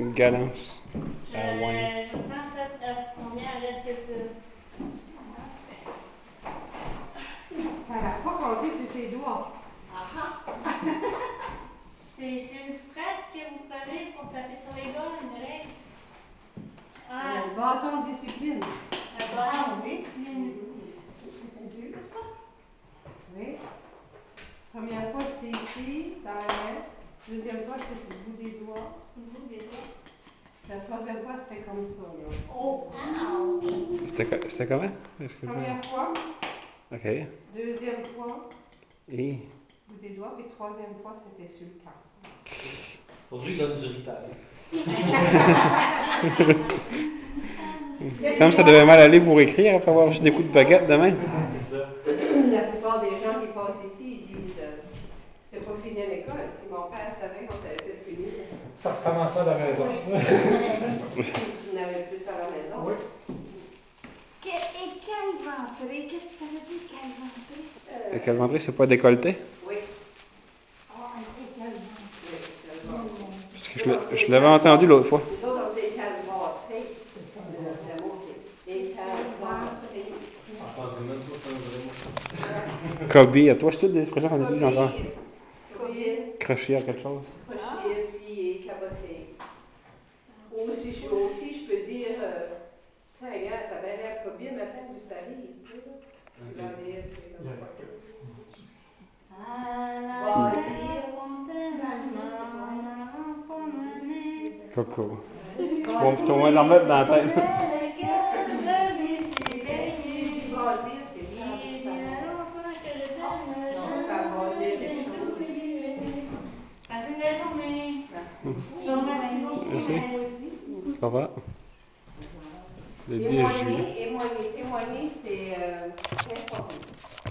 Galance. Je prends cette première, est-ce que tu... Elle n'a pas compté sur ses doigts. C'est une strate que vous prenez pour taper sur les gars, une règle. Le bâton de discipline. Le bâton de discipline. C'était dur, ça? Oui. Première fois, c'est ici, dans la main. Deuxième fois, c'est sur le bout des doigts. Au bout des doigts. La troisième fois, c'était comme ça. Là. Oh! C'était comment? Première fois. OK. Deuxième fois, Et... bout des doigts. Puis troisième fois, c'était sur le camp. Aujourd'hui, il donne du rital. Ça me ça devait mal aller pour écrire après avoir reçu des coups de baguette demain. C'est ça. La plupart des gens qui passent ici, ils disent c'est pas fini à l'école. Si mon père savait qu'on s'avait fait finir, Ça recommence à la maison. tu n'avais plus à la maison. Oui. Et calventré, qu'est-ce que ça veut dire, calventré? Le calendrier, c'est pas décolleté? Oui. Ah, un calventré. Parce que je l'avais entendu l'autre fois. Les autres, on dit calventré. Le mot, c'est décalventré. Ah, c'est même pas un vrai mot. Cobie, à toi, c'est toutes des expressions qu'on a dit, j'entends. Copier, Crocher à quelque chose. crocher, plier, cabosser. Aussi, je peux dire, Seigneur, t'as bien l'air copier, matin, vous savez, tu sais, là. Regardez, tu sais, là, Coco. Bon, plutôt moins l'en mettre dans la tête. Basile, c'est faire disparaître. Non, faire baser quelque chose. Passez une belle journée. Merci. Je vous remercie beaucoup. Merci. Moi aussi. Ça va? Le 10 juillet. Témoigner, c'est important.